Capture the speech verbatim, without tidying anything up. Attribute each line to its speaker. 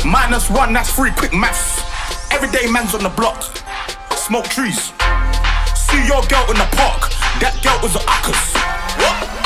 Speaker 1: Minus one, that's three, quick maths. Everyday man's on the block, smoke trees. See your girl in the park, that girl was a uckers. What?